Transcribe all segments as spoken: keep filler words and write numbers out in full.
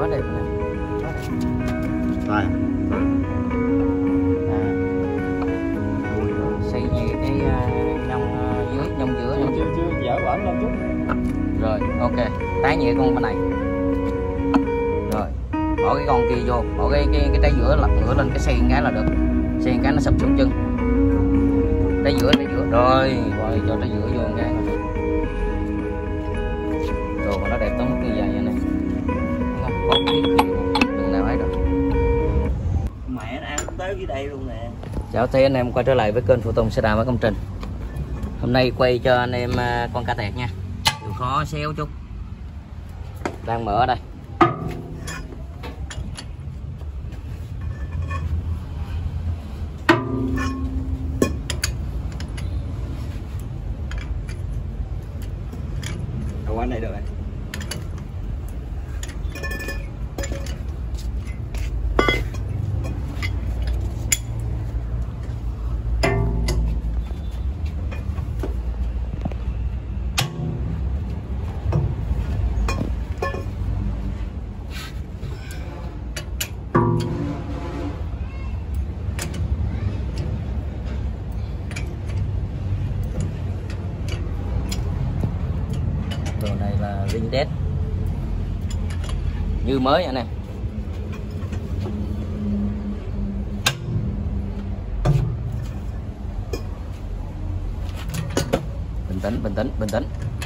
đẹp này. Quá đẹp. Đây. À. Xây như cái uh, nhông uh, dưới, nhông giữa Chưa chưa, chưa dở bẩn lên chút. Rồi, ok. Tái nhẹ con bên này. Rồi, bỏ cái con kia vô, bỏ cái cái cái trái giữa lật ngửa lên cái xiên cái là được. Xiên cái nó sụp xuống chân. Trái giữa, trái giữa. Rồi, rồi cho trái giữa vô một cái là được. Rồi mà nó đẹp tới mức như vậy này. Không có biết đừng nào ấy được. Mẹ nó ăn tới dưới đây luôn nè. Chào tất cả anh em quay trở lại với kênh Phụ Tùng xe đạp và công trình. Hôm nay quay cho anh em con ca tẹt nha. Chịu khó xéo chút. Đang mở ở đây. Ở quanh này được rồi. Đồ này là ring dead như mới anh em. Bình tĩnh, bình tĩnh, bình tĩnh.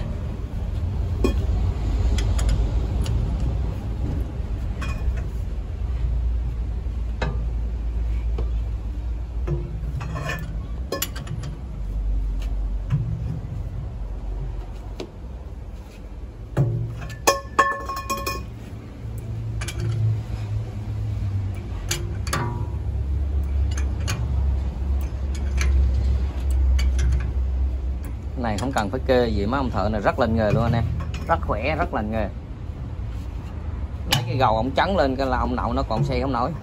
Này không cần phải kê gì, mấy ông thợ này rất lên nghề luôn anh em, rất khỏe, rất lên nghề. Lấy cái gầu ông trắng lên cái là ông nậu nó còn xe không nổi.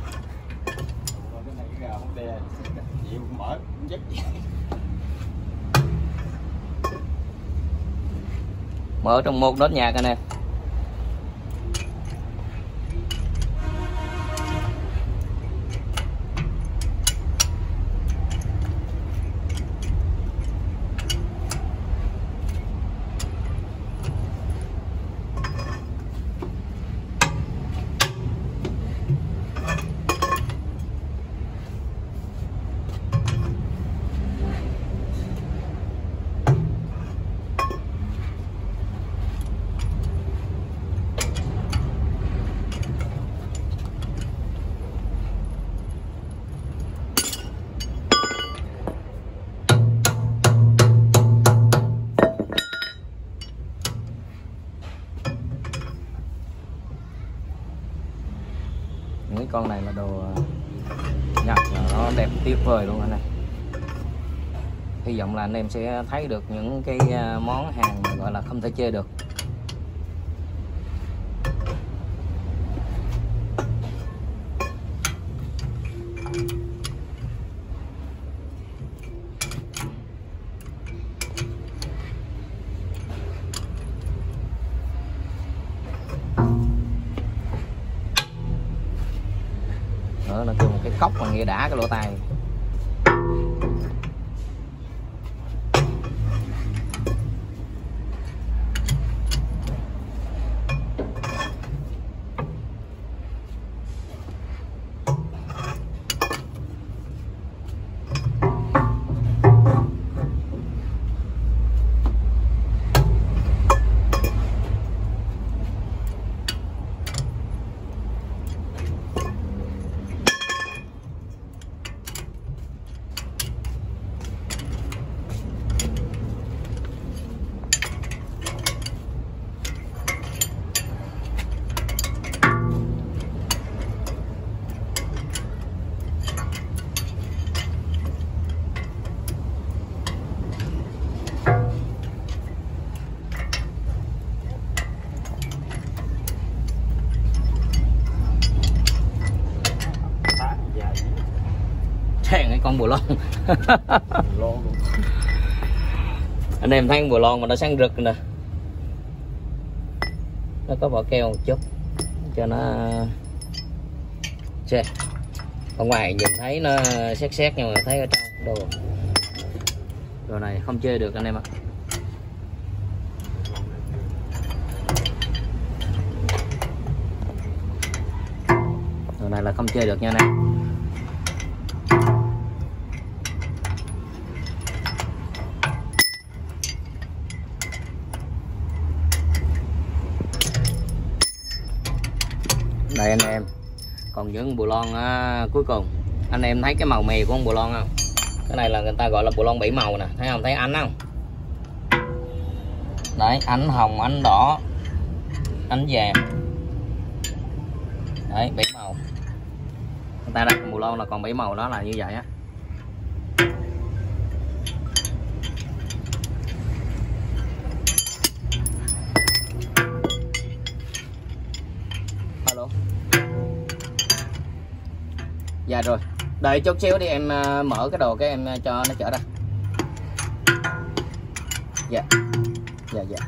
Mở trong một nốt nhạc anh em. Những con này là đồ Nhật, là nó đẹp tuyệt vời luôn anh em. Hy vọng là anh em sẽ thấy được những cái món hàng gọi là không thể chê được. Nữa là kêu một cái cốc mà nghe đã cái lỗ tai. Cái con bù lon. Anh em thấy con bù lon mà nó sáng rực nè, nó có vỏ keo một chút. cho nó che. Ở ngoài nhìn thấy nó xét xét nhưng mà thấy ở trong đồ đồ này không chơi được anh em ạ. Đồ này là không chơi được nha anh em. Đây anh em, còn những bù lon à, cuối cùng anh em thấy cái màu mè của con bù lon không? Cái này là người ta gọi là bù lon bảy màu nè, thấy không? Thấy ánh không? Đấy, ánh hồng, ánh đỏ, ánh vàng. Đấy, bảy màu. Người ta đặt bù lon là còn bảy màu, đó là như vậy á. Alo. Dạ rồi, đợi chút xíu đi em mở cái đồ cái em cho nó chở ra. Dạ, dạ dạ.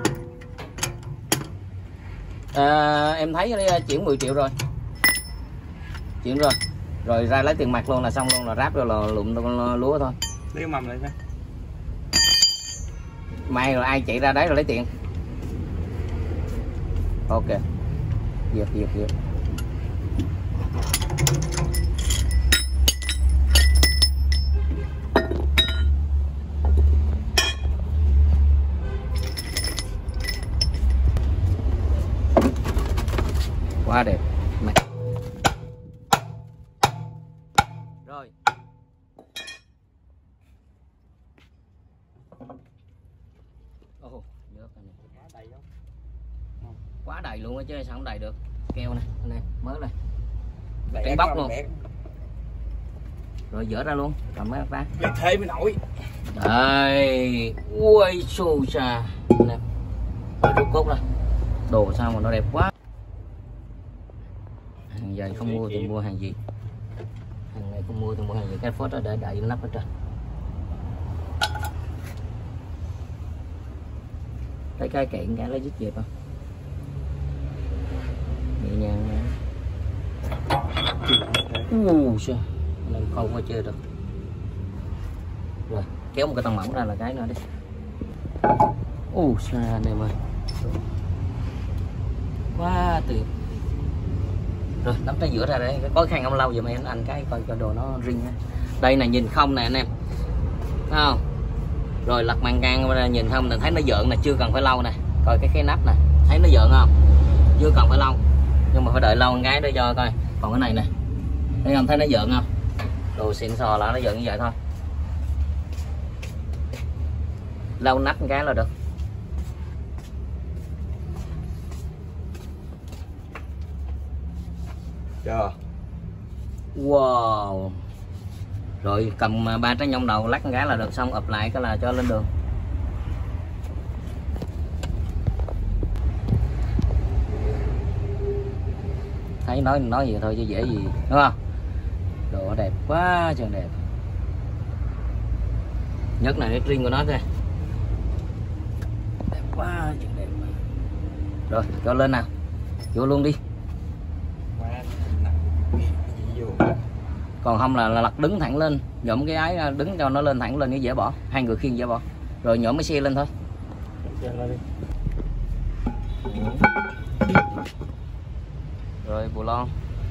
À, em thấy chuyển mười triệu rồi, chuyển rồi, rồi ra lấy tiền mặt luôn là xong luôn, là ráp rồi là lụm lúa thôi. Lấy mầm lại coi. Mai rồi ai chạy ra đấy rồi lấy tiền. Ok. Dược dược dược. Quá đẹp. Mày. Rồi. Ồ, dược này. Quá đầy không? Quá đầy luôn á chứ sao không đầy được. Keo này, này mới này. Bẻ Cái bóc luôn. bẻ. Rồi dỡ ra luôn, cầm mấy ra. Lấy thêm mới nổi. Đây, ui xù xa. Nè. Rút cốt ra. Đồ sao mà nó đẹp quá. Hàng giày không mua thì mua hàng gì. Hàng này không mua thì mua hàng gì. Cái phốt đó để đậy nắp hết trơn. Cái cái kiện cái lấy dứt dẹp không? Nhẹ nhàng nè. Ui sao này không có chơi được. Rồi kéo một cái tầng mỏng ra là cái nữa đi. Ui sao anh em ơi, quá tuyệt. Rồi nắm cái giữa ra đấy, có khăn ông lau giùm em anh cái coi cho đồ nó riêng nha. Đây là nhìn không nè anh em, thấy không? Rồi lật màn can nhìn không là thấy nó dợn nè, chưa cần phải lau nè. Coi cái cái nắp nè, thấy nó dợn không? Chưa cần phải lau, nhưng mà phải đợi lau một cái để cho coi. Còn cái này nè, thấy không? Thấy nó dợn không? Đồ xịn sò là nó dợn như vậy thôi. Lau nắp một cái là được. Chưa. Wow. Rồi cầm ba trái nhông đầu lắc một cái là được, xong ụp lại cái là cho lên đường. Thấy nói nói gì thôi chứ dễ gì, đúng không? Đồ đẹp quá trời đẹp. Nhất là cái riêng của nó thôi. Đẹp quá trời đẹp. Rồi cho lên nào, vô luôn đi. Còn không là, là lật đứng thẳng lên, nhổm cái ái đứng cho nó lên thẳng lên, cái dễ bỏ, hai người khiêng dễ bỏ. Rồi nhổm cái xe lên thôi. Rồi bù lon.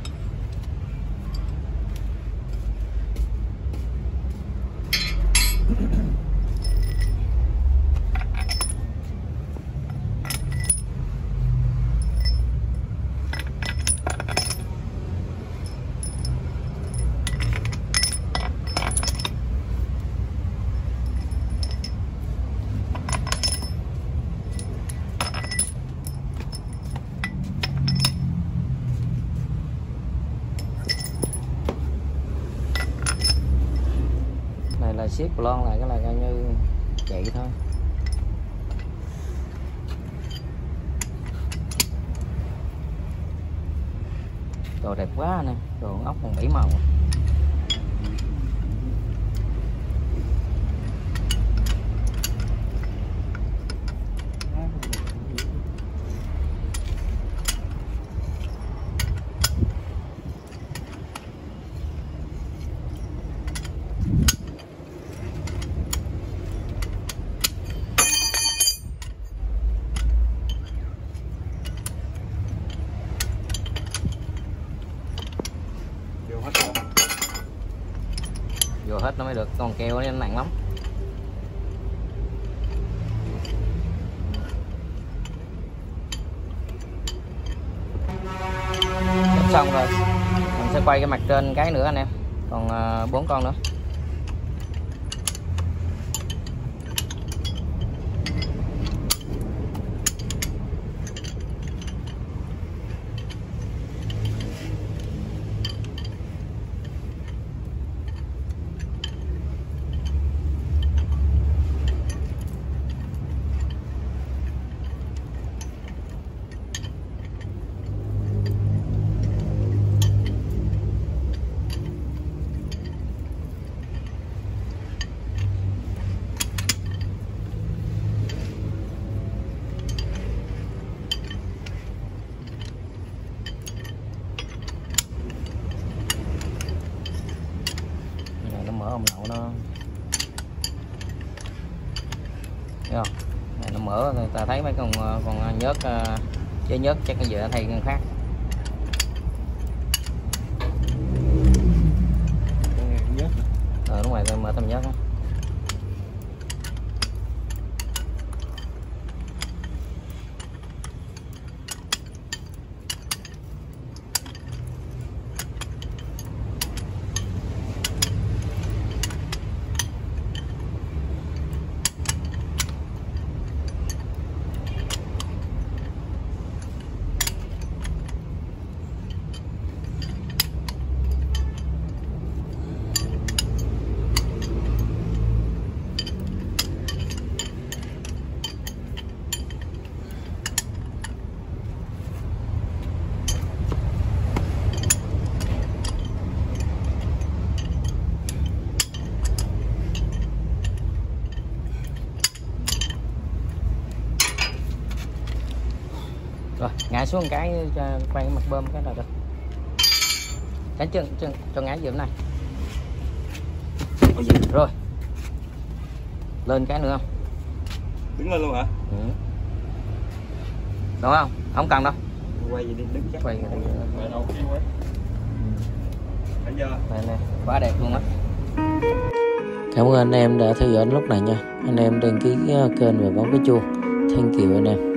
Xếp lon lại cái là coi như vậy thôi. Đồ đẹp quá nè, đồ ốc còn bảy màu. vô hết nó mới được, con keo nó nặng lắm. Xong rồi mình sẽ quay cái mặt trên cái nữa anh em, còn bốn uh, con nữa. Mở ông nậu nó thấy không? Này nó mở người ta thấy mấy con con nhớt chế nhớt chắc cái giờ thay con khác. Ờ đúng rồi, mở tầm nhớt á. Rồi ngã xuống một cái cho quay cái mặt bơm cái là được. Cái chân chân cho ngã dùm này. Rồi lên cái nữa không? Đứng lên luôn hả? Ừ. Đúng không? Không cần đâu. Quay gì đi, đứng chắc. Quay đi. Mày đâu kêu quá. Bây giờ. Này nè, quá đẹp luôn á. Cảm ơn anh em đã theo dõi lúc này nha. Anh em đăng ký kênh và bấm cái chuông. Thank you anh em.